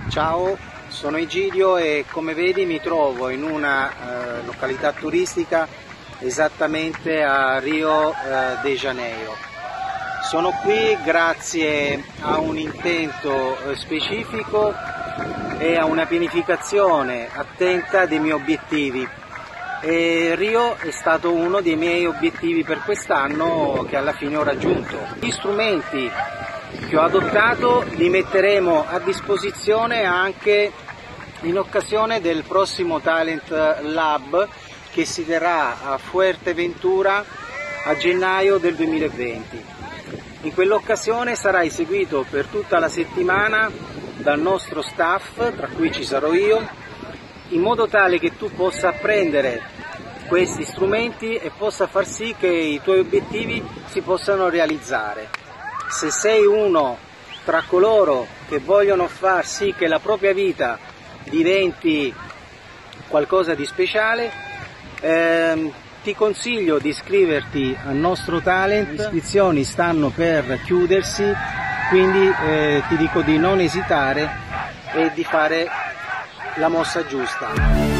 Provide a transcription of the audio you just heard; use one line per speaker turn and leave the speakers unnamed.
Ciao, sono Egidio e come vedi mi trovo in una località turistica esattamente a Rio de Janeiro. Sono qui grazie a un intento specifico e a una pianificazione attenta dei miei obiettivi. E Rio è stato uno dei miei obiettivi per quest'anno che alla fine ho raggiunto. Gli strumenti che ho adottato li metteremo a disposizione anche in occasione del prossimo Talent Lab che si terrà a Fuerteventura a gennaio del 2020. In quell'occasione sarai seguito per tutta la settimana dal nostro staff, tra cui ci sarò io, in modo tale che tu possa apprendere questi strumenti e possa far sì che i tuoi obiettivi si possano realizzare. Se sei uno tra coloro che vogliono far sì che la propria vita diventi qualcosa di speciale, ti consiglio di iscriverti al nostro talent. Le iscrizioni stanno per chiudersi, quindi ti dico di non esitare e di fare la mossa giusta.